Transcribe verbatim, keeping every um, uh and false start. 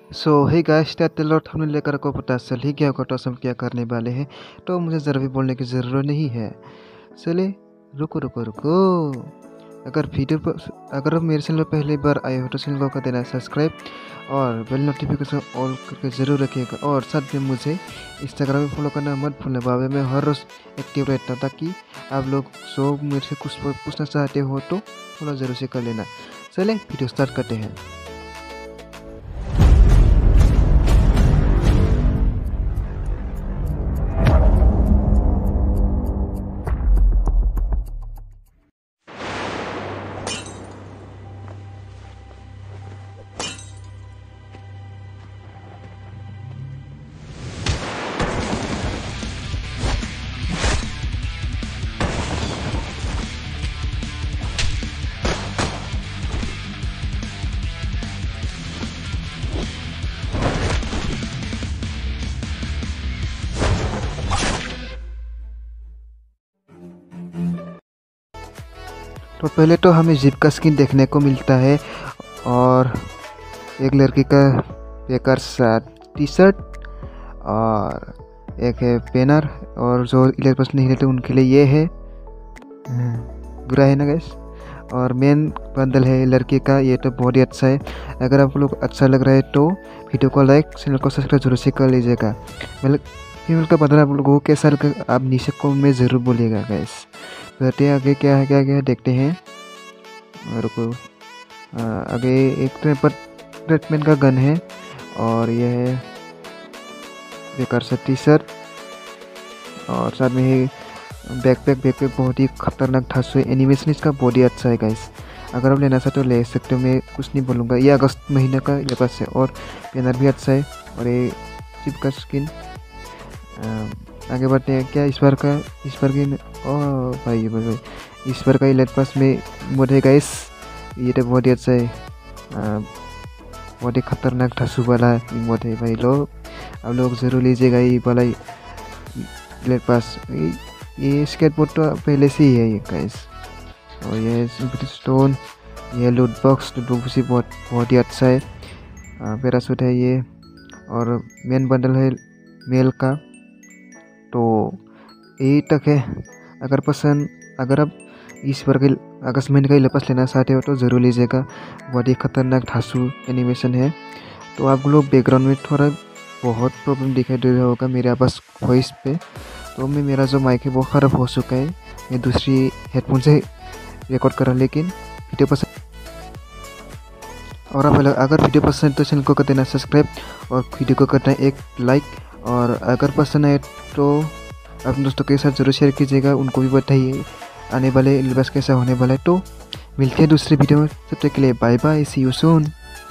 सो hey guys, टेलर thumbnail लेकर को पता चल ही गया होगा तो हम क्या करने वाले हैं। तो मुझे ज़रा भी बोलने की ज़रूरत नहीं है। चले रुको रुको रुको अगर वीडियो पर अगर आप मेरे चैनल पर पहली बार आए हो तो चैनल को कर देना सब्सक्राइब और बेल नोटिफिकेशन ऑल करके ज़रूर रखिएगा। और साथ में मुझे इंस्टाग्राम में फॉलो करना मत भूलना। बाबे मैं हर रोज़ एक्टिव रहता हूँ ताकि आप लोग सो मेरे से कुछ पूछना चाहते हो तो फॉलो ज़रूर से कर लेना। चले वीडियो स्टार्ट करते हैं। तो पहले तो हमें जिप का स्किन देखने को मिलता है और एक लड़की का बेकार सा टी शर्ट और एक है बैनर और जो इलेक्ट्रिक नहीं रहते उनके लिए ये है बुरा है ना गैस। और मेन बंडल है लड़की का, ये तो बहुत ही अच्छा है। अगर आप लोग अच्छा लग रहा है तो वीडियो को लाइक चैनल को सब्सक्राइब जरूर से कर लीजिएगा। मतलब फीमेल का बंडल आप लोगों को कैसा लगा आप नीचे कमेंट में ज़रूर बोलिएगा गैस। करते हैं आगे क्या है क्या क्या देखते हैं। रुको आगे एक ट्रीटमेंट का गन है और यह है बेकार सा टी शर्ट और साथ में ही बैकपैक बैकपैक बहुत ही खतरनाक था। सो एनिमेशन इसका बहुत ही अच्छा है गाइस। अगर आप लेना चाहते हो ले सकते हो, मैं कुछ नहीं बोलूँगा। ये अगस्त महीने का ये पास है और बैनर भी अच्छा है और ये चिप का स्किन। आगे बढ़ते हैं क्या इस बार का इस बार की ओ भाई भाई भाई इस बार का इलेक्ट पास में मोड है गाइस। ये तो बहुत ही अच्छा है, बहुत ही खतरनाक ठसू वाला मोड है भाई। लोग आप लोग ज़रूर लीजिएगा ये वाला इलेक्ट पास। ये स्केटबोर्ड तो पहले से ही है ये गाइस। और ये स्टोन, ये लूट बॉक्स लूट बॉक्स भी बहुत बहुत ही अच्छा है। पैरासूट है ये और मेन बंडल है मेल का। तो यही तक है। अगर पसंद अगर आप इस बार के अगस्त महीने का इलेपास लेना चाहते हो तो ज़रूर लीजिएगा। बहुत ही खतरनाक ठासू एनिमेशन है। तो आप लोग बैकग्राउंड में थोड़ा बहुत प्रॉब्लम दिखाई दे रहा होगा मेरे आवाज़ वॉइस पे। तो मैं मेरा जो माइक है वो ख़राब हो चुका है, मैं दूसरी हेडफोन से रिकॉर्ड कर रहा हूँ। लेकिन वीडियो पसंद और आप अगर वीडियो पसंद तो चैनल को कर देना सब्सक्राइब और वीडियो को करना एक लाइक। और अगर पसंद आए तो अपने दोस्तों के साथ ज़रूर शेयर कीजिएगा, उनको भी बताइए आने वाले लिबास कैसा होने वाला है। तो मिलते हैं दूसरे वीडियो में, तब तक के लिए bye bye, see you soon.